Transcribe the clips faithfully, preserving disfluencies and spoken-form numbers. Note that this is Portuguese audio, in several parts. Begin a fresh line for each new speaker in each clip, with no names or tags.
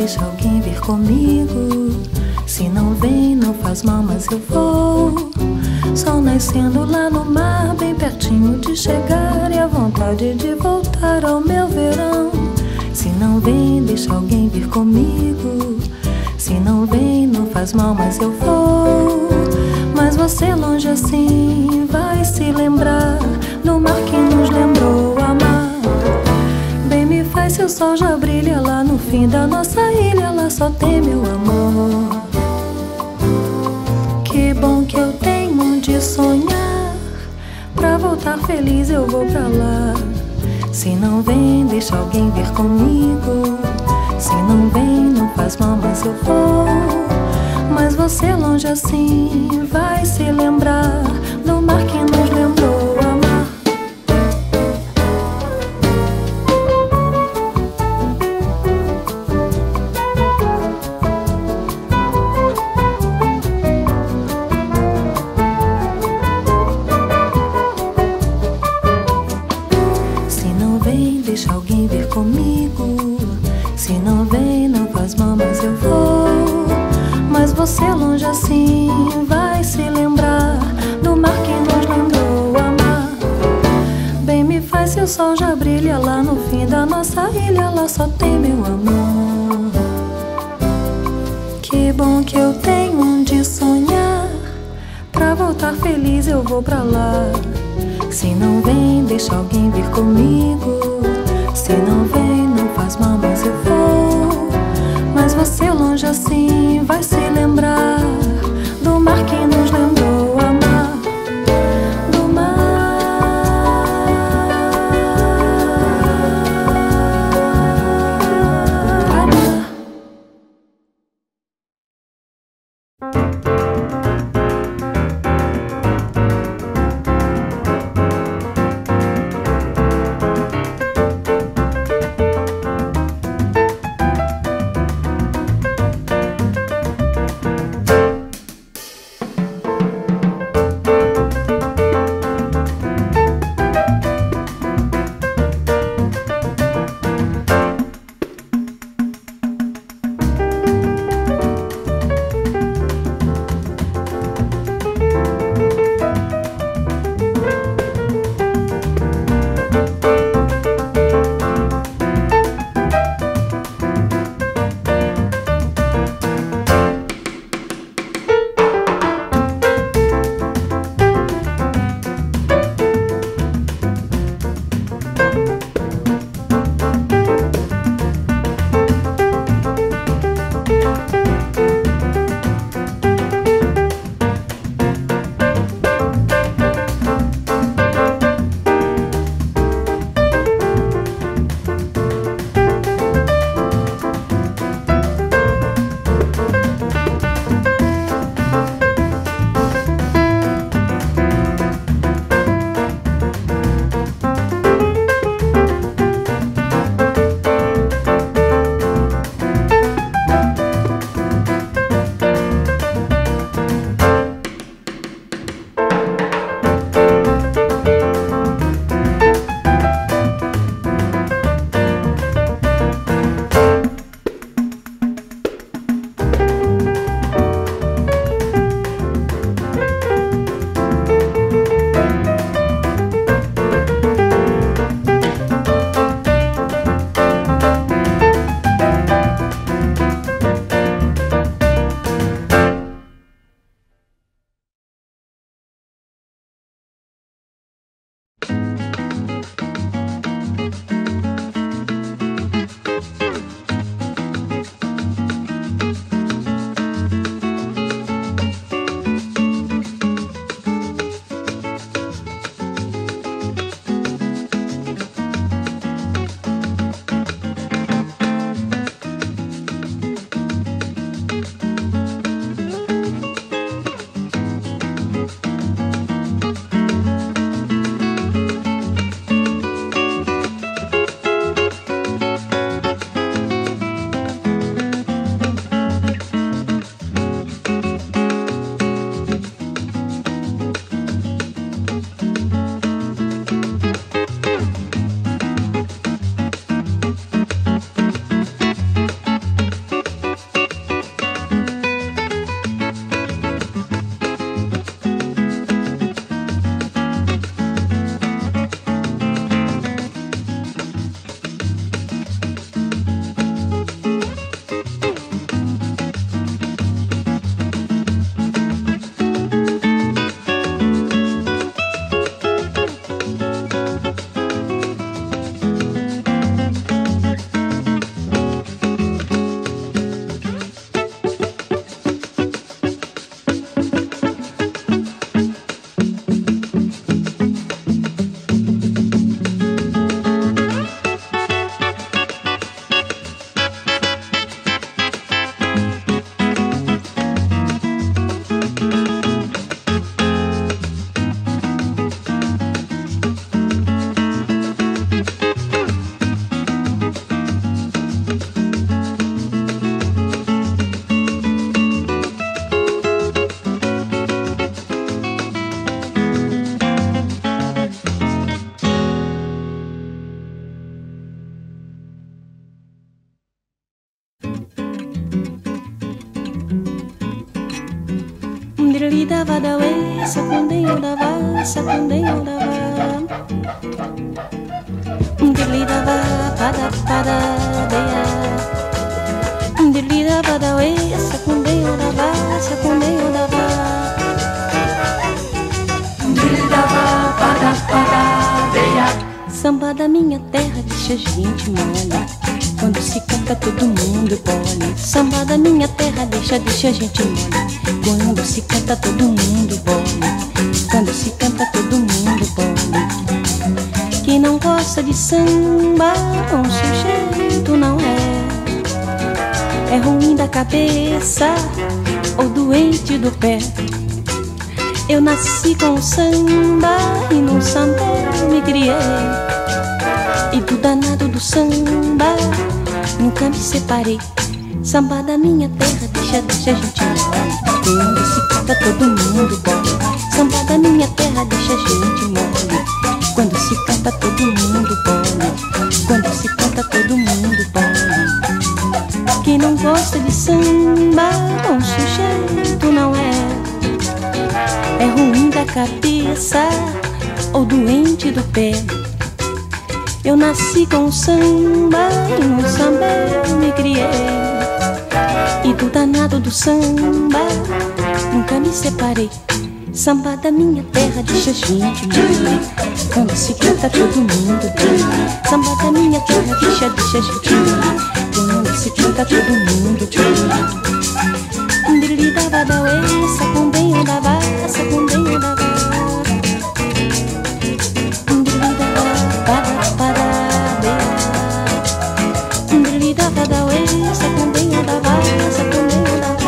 deixa alguém vir comigo. Se não vem, não faz mal, mas eu vou. Sol nascendo lá no mar, bem pertinho de chegar, e a vontade de voltar ao meu verão. Se não vem, deixa alguém vir comigo. Se não vem, não faz mal, mas eu vou. Mas você longe assim vai se lembrar do mar que nos lembrou amar. Bem me faz se o sol já brilha lá no fim da nossa ilha, lá só tem meu amor. Que bom que eu tenho onde sonhar, pra voltar feliz eu vou pra lá. Se não vem, deixa alguém vir comigo. Se não vem, não faz mal, mas eu vou. Mas você longe assim vai se lembrar do mar que nos lembrou amar. Se não vem, deixa alguém vir comigo. Se não vem, não faz mal, mas eu vou. Mas você longe assim vai se lembrar do mar que nos lembrou amar. Bem me faz se o sol já brilha lá no fim da nossa ilha, lá só tem meu amor. Que bom que eu tenho onde sonhar, pra voltar feliz eu vou pra lá. Se não vem, deixa alguém vir comigo. Se não vem, não faz mal, mas eu vou. Mas você longe assim vai se lembrar do mar que nos lembrou amar. Do mar, amar.
dava da uê, sacundenho dava, sacundenho dava. Dili dava, pada, pada, deia. Dili dava da uê, sacundenho dava, sacundenho dava. Dili dava, pada, pada, deia. Samba da minha terra deixa a gente mole. Quando se canta todo mundo bole. Samba da minha terra deixa, deixa a gente mole. Quando se canta todo mundo bole. Quando se canta todo mundo bole. Quem não gosta de samba, um sujeito não é. É ruim da cabeça ou doente do pé. Eu nasci com o samba e no samba me criei. E do danado do samba nunca me separei. Samba da minha terra deixa, deixa a gente mole. Quando se canta todo mundo bole. Samba da minha terra deixa a gente mole. Quando se canta todo mundo bole. Quando se canta todo mundo bole. Quem não gosta de samba, um sujeito não é. É ruim da cabeça ou doente do pé. Eu nasci com o samba e no samba eu me criei. E do danado do samba nunca me separei. Samba da minha terra deixa a gente mole. Quando se canta todo mundo bole. Samba da minha terra deixa, deixa a gente mole. Quando se canta todo mundo bole. Dili dava da uê, sacundenho dava, sacundenho dava. Dili dava, pada, pada, deia. Dili dava da uê, sacundenho dava, sacundenho dava.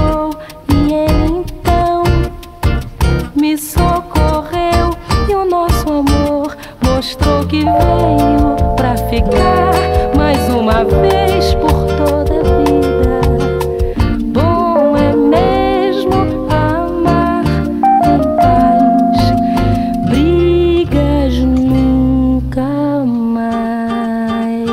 me socorreu e o nosso uma vez por toda a vida. Bom é mesmo amar em paz, brigas nunca mais.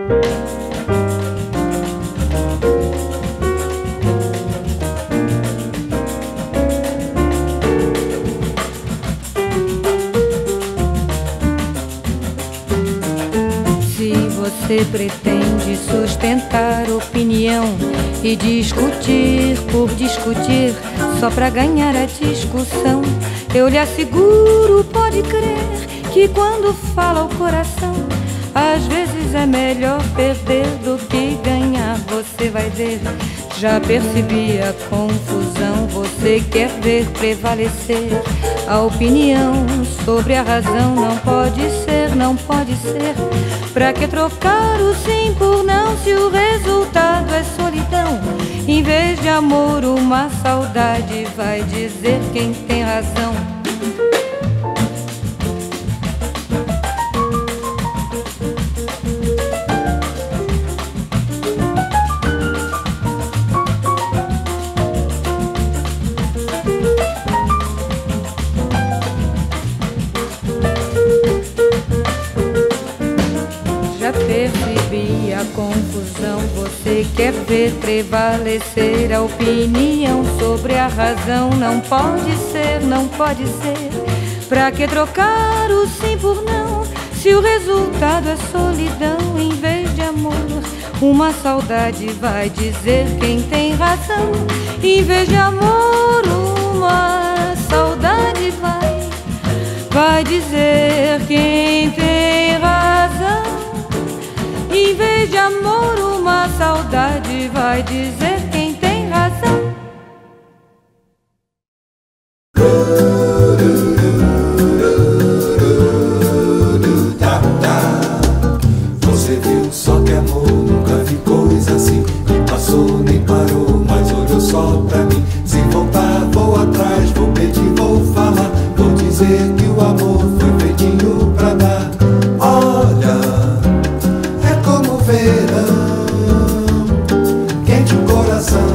Você pretende sustentar opinião e discutir por discutir, só pra ganhar a discussão. Eu lhe asseguro, pode crer, que quando fala o coração, às vezes é melhor perder do que ganhar. Você vai ver, já percebi a confusão. Você quer ver prevalecer a opinião sobre a razão. Não pode ser, não pode ser. Pra que trocar o sim por não, se o resultado é solidão? Em vez de amor, uma saudade, vai dizer quem tem razão. Percebi a confusão. Você quer ver prevalecer a opinião sobre a razão. Não pode ser, não pode ser. Pra que trocar o sim por não, se o resultado é solidão? Em vez de amor, uma saudade, vai dizer quem tem razão. Em vez de amor, uma saudade, vai Vai dizer quem tem razão. Em vez de amor, uma saudade, vai dizer quem tem razão.
Você viu só que amor nunca vi coisa assim. Nem passou, nem parou, mas olhou só pra mim. Se voltar, vou atrás, vou pedir, vou falar. Vou dizer que o amor foi feitinho pra dar. Olha, é como o verão, quente o coração.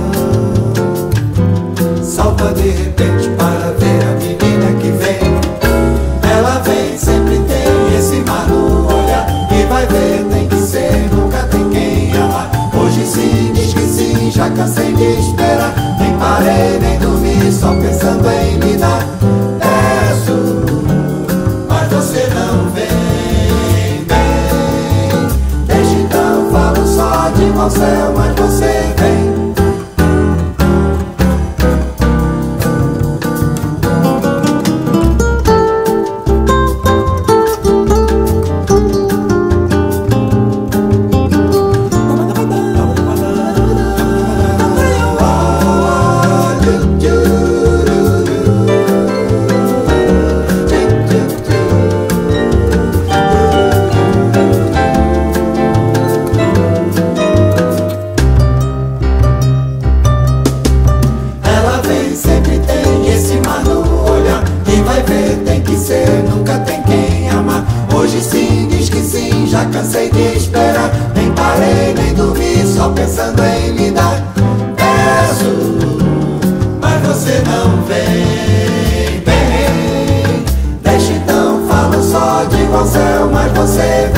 Salta de repente para ver a menina que vem. Ela vem, sempre tem esse mar no olhar. E vai ver, tem que ser, nunca tem quem amar. Hoje sim, diz que sim, já cansei de esperar. Nem parei, nem dormi, só pensando em lhe dar. Peço, mas você não vem, vem. Desde então falo só de mau céu, mas você vem. Cansei de esperar, nem parei, nem dormi, só pensando em lhe dar. Peço, mas você não vem, vem. Deixa então, falo só de igual céu, mas você